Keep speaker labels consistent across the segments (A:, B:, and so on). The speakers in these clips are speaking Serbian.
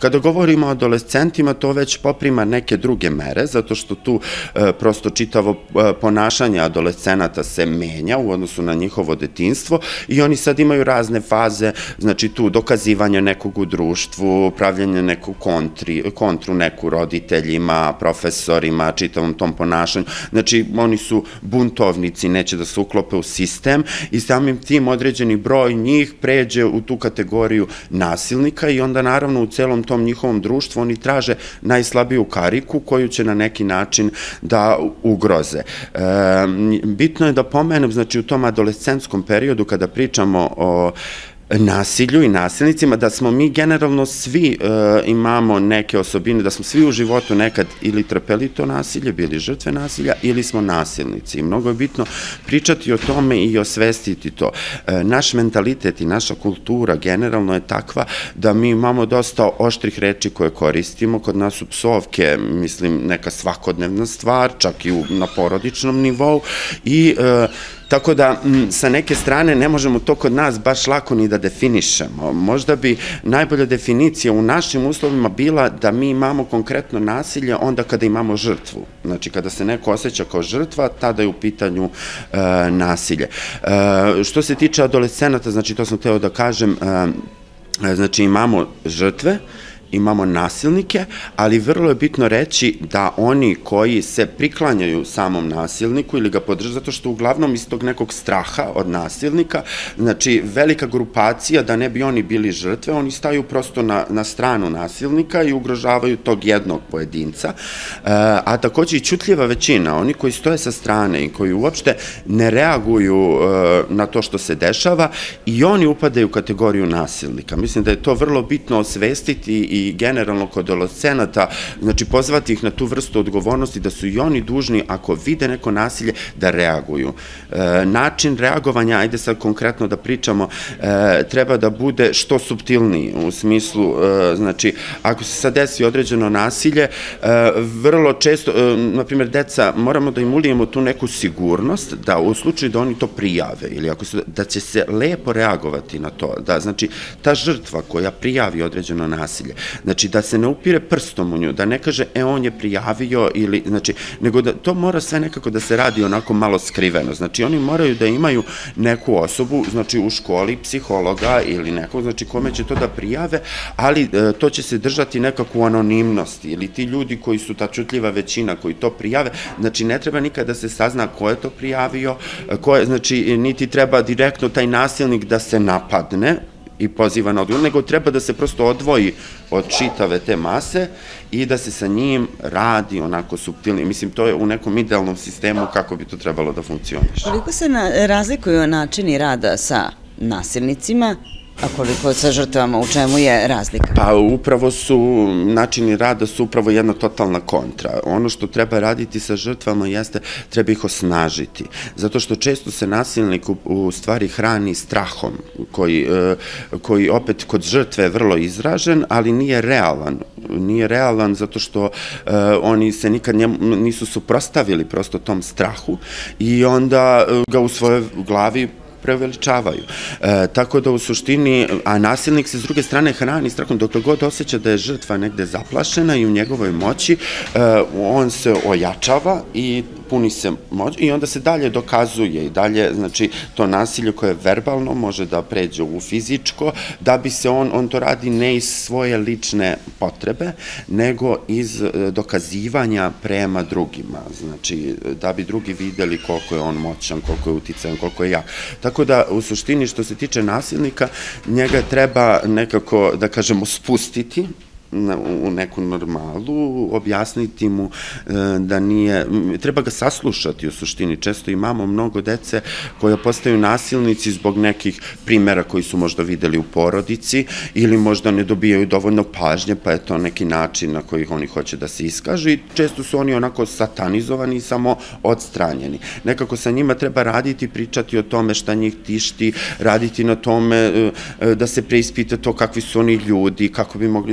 A: Kada govorimo o adolescentima, to već poprima neke druge mere, zato što tu prosto čitavo ponašanje adolescenata se menja u odnosu na njihovo detinjstvo i oni sad imaju razne faze, znači tu dokazivanje nekog u društvu, pravljanje neku kontru neku roditeljima, profesorima, čitavom tom ponašanju. Znači, oni su buntovnici, neće da se uklope u sistem i samim tim određeni broj njih pređe u tu kategoriju nasilnika i onda naravno u celom tom njihovom društvu oni traže najslabiju kariku koju će na neki način da ugroze. Bitno je da pomenem, znači u tom adolescentskom periodu kada pričamo o nasilju i nasilnicima, da smo mi generalno svi imamo neke osobine, da smo svi u životu nekad ili trpeli to nasilje, bili žrtve nasilja ili smo nasilnici. I mnogo je bitno pričati o tome i osvestiti to. Naš mentalitet i naša kultura generalno je takva da mi imamo dosta oštrih reči koje koristimo. Kod nas su psovke, mislim, neka svakodnevna stvar, čak i na porodičnom nivou i tako da, sa neke strane, ne možemo to kod nas baš lako ni da definišemo. Možda bi najbolja definicija u našim uslovima bila da mi imamo konkretno nasilje onda kada imamo žrtvu. Znači, kada se neko osjeća kao žrtva, tada je u pitanju nasilje. Što se tiče adolescenata, znači, to sam hteo da kažem, znači, imamo žrtve, imamo nasilnike, ali vrlo je bitno reći da oni koji se priklanjaju samom nasilniku ili ga podržaju, zato što uglavnom iz tog nekog straha od nasilnika, znači velika grupacija, da ne bi oni bili žrtve, oni staju prosto na stranu nasilnika i ugrožavaju tog jednog pojedinca, a takođe i ćutljiva većina, oni koji stoje sa strane i koji uopšte ne reaguju na to što se dešava i oni upadaju u kategoriju nasilnika. Mislim da je to vrlo bitno osvestiti i generalno kod adolescenata, znači pozvati ih na tu vrstu odgovornosti da su i oni dužni, ako vide neko nasilje, da reaguju. Način reagovanja, ajde sad konkretno da pričamo, treba da bude što suptilniji, u smislu, znači, ako se sad desi određeno nasilje, vrlo često, na primjer, deca, moramo da im ulijemo tu neku sigurnost, da u slučaju da oni to prijave, ili da će se lepo reagovati na to, da, znači, ta žrtva koja prijavi određeno nasilje, znači da se ne upire prstom u nju, da ne kaže on je prijavio ili, znači, nego da to mora sve nekako da se radi onako malo skriveno, znači oni moraju da imaju neku osobu, znači u školi, psihologa ili nekog, znači kome će to da prijave, ali to će se držati nekako u anonimnosti ili ti ljudi koji su ta ćutljiva većina koji to prijave, znači ne treba nikada da se sazna ko je to prijavio, znači niti treba direktno taj nasilnik da se napadne i poziva na odgovor, nego treba da se prosto odvoji od čitave te mase i da se sa njim radi onako suptilno. Mislim, to je u nekom idealnom sistemu kako bi to trebalo da funkcioniše.
B: Koliko se razlikuju načini rada sa nasilnicima, a koliko sa žrtvama, u čemu je razlika?
A: Pa upravo su, načini rada su upravo jedna totalna kontra. Ono što treba raditi sa žrtvama jeste, treba ih osnažiti. Zato što često se nasilnik u stvari hrani strahom, koji opet kod žrtve je vrlo izražen, ali nije realan. Nije realan zato što oni se nikad nisu suprotstavili prosto tom strahu i onda ga u svojoj glavi preuveličavaju. Tako da u suštini, a nasilnik se s druge strane hrani strahom, dokle god osjeća da je žrtva negde zaplašena i u njegovoj moći, on se ojačava i puni se moć i onda se dalje dokazuje i dalje, znači, to nasilje koje je verbalno može da pređe u fizičko, da bi se on to radi ne iz svoje lične potrebe, nego iz dokazivanja prema drugima, znači, da bi drugi videli koliko je on moćan, koliko je uticajan, koliko je jak. Tako da, u suštini, što se tiče nasilnika, njega treba nekako, da kažemo, spustiti u neku normalu, objasniti mu da nije, treba ga saslušati u suštini. Često imamo mnogo dece koja postaju nasilnici zbog nekih primjera koji su možda videli u porodici ili možda ne dobijaju dovoljno pažnje, pa je to neki način na koji oni hoće da se iskažu i često su oni onako satanizovani i samo odstranjeni. Nekako sa njima treba raditi, pričati o tome šta njih tišti, raditi na tome da se preispita to kakvi su oni ljudi, kako bi mogli da budu sutra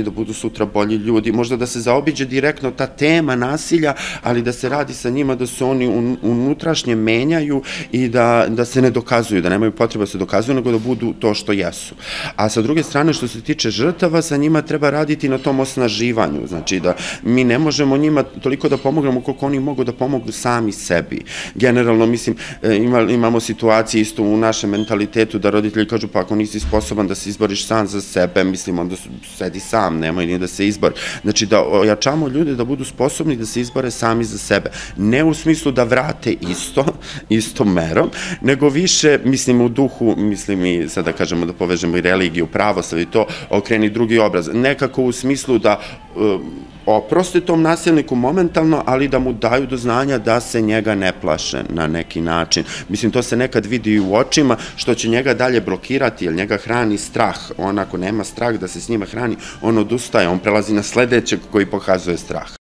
A: sutra bolji ljudi, možda da se zaobiđe direktno ta tema nasilja, ali da se radi sa njima da se oni unutrašnje menjaju i da se ne dokazuju, da nemaju potreba da se dokazuju, nego da budu to što jesu. A sa druge strane, što se tiče žrtava, sa njima treba raditi na tom osnaživanju, znači da mi ne možemo njima toliko da pomognemo koliko oni mogu da pomognu sami sebi. Generalno, mislim, imamo situacije isto u našem mentalitetu da roditelji kažu pa ako nisi sposoban da se izboriš sam za sebe, mislim, onda sedi sam, nemoj ni da se izbori. Znači da ojačamo ljude da budu sposobni da se izbore sami za sebe. Ne u smislu da vrate istom merom, nego više, mislim, u duhu, mislim i sad da kažemo da povežemo i religiju, pravoslavlje i to, okreni drugi obraz. Nekako u smislu da oproste tom nasilniku momentalno, ali da mu daju do znanja da se njega ne plaše na neki način. Mislim, to se nekad vidi i u očima, što će njega dalje blokirati, jer njega hrani strah. On ako nema strah da se s njima hrani, on odustaje, on prelazi na sledećeg koji pokazuje strah.